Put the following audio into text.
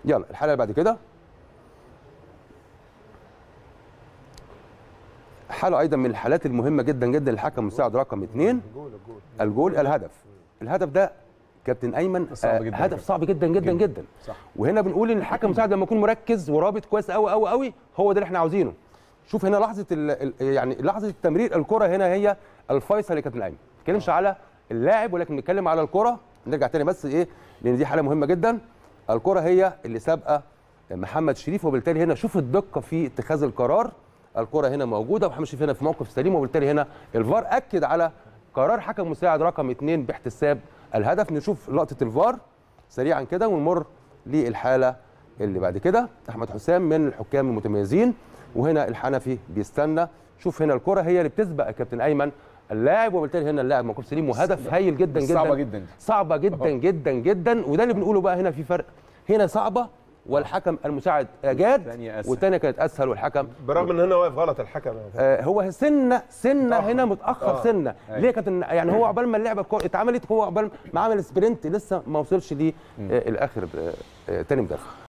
يلا الحاله اللي بعد كده، حاله ايضا من الحالات المهمه جدا جدا للحكم المساعد رقم 2. الجول الهدف ده كابتن ايمن صعب جدا، هدف صعب جدا جدا جدا, جدا. صح. وهنا بنقول ان الحكم المساعد لما يكون مركز ورابط كويس قوي قوي قوي، هو ده اللي احنا عاوزينه. شوف هنا لحظه يعني لحظه التمرير الكره هنا هي الفيصل يا كابتن ايمن. ما بنتكلمش على اللاعب ولكن بنتكلم على الكره. نرجع تاني بس ايه، لان دي حاله مهمه جدا. الكره هي اللي سابقه محمد شريف، وبالتالي هنا شوف الدقه في اتخاذ القرار. الكره هنا موجوده ومحمد شريف هنا في موقف سليم، وبالتالي هنا الفار اكد على قرار حكم مساعد رقم 2 باحتساب الهدف. نشوف لقطه الفار سريعا كده ونمر للحاله اللي بعد كده. احمد حسام من الحكام المتميزين، وهنا الحنفي بيستنى. شوف هنا الكره هي اللي بتسبق يا كابتن ايمن اللاعب، وبالتالي هنا اللاعب موقف سليم، وهدف هايل جدا جدا. صعبه جدا، صعبه جدا جدا جدا. وده اللي بنقوله بقى، هنا في فرق، هنا صعبه والحكم المساعد اجاد، والثانيه كانت اسهل والحكم برغم ان هنا واقف غلط الحكم. هو سنه هنا متاخر سنه. ليه كابتن؟ يعني هو عقبال ما اللعبه اتعملت، هو عقبال ما عمل سبرنت لسه ما وصلش لاخر تاني مدافع.